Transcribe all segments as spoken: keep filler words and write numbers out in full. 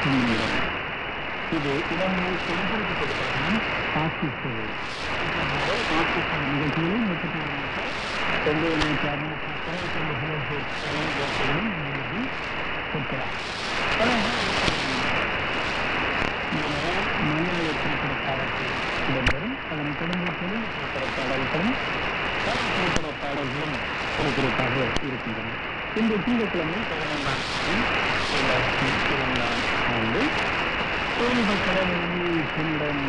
இது இளமையை செயல்படுத்தப்படுவதற்கான காட்சி சேவை நிகழ்ச்சிகளை நோக்கமாக மலையாள திரைப்பட பாடல்கள் இடம்பெறும். அதனை தொடர்ந்து தெலுங்கு திரைப்பட பாடல்களும் திரைப்பட பாடல்களும் குறிப்பாக இருக்கின்றன. இந்த திங்கட்கிழமை பதினைந்தாம் இரண்டாயிரத்தி இரண்டாம் ஆண்டு தொழில்நுட்ப செல்லம்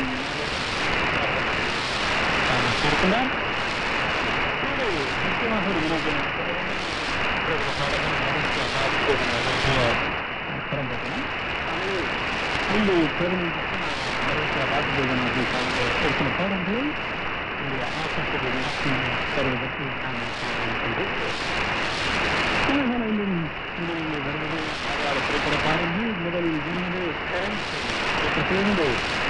இருக்கிறார். முக்கியமாக ஒரு விருது சிறந்திருக்கலாம். இந்த பெருமை ராஜபோகனாக சார்ந்த ஒரு சில பாடல்களை இந்த ஆசைப்படி தருவதற்கு முதலில் வருவது மலையாள திரைப்பட பாடல்கள். முதலில் வருவது சேர்ந்து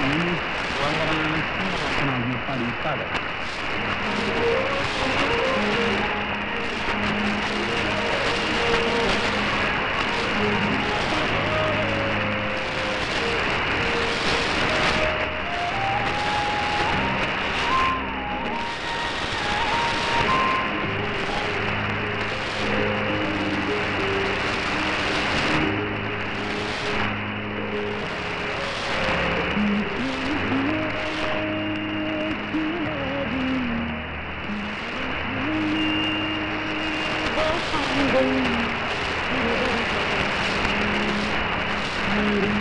பாடிய பாடல். Thank you.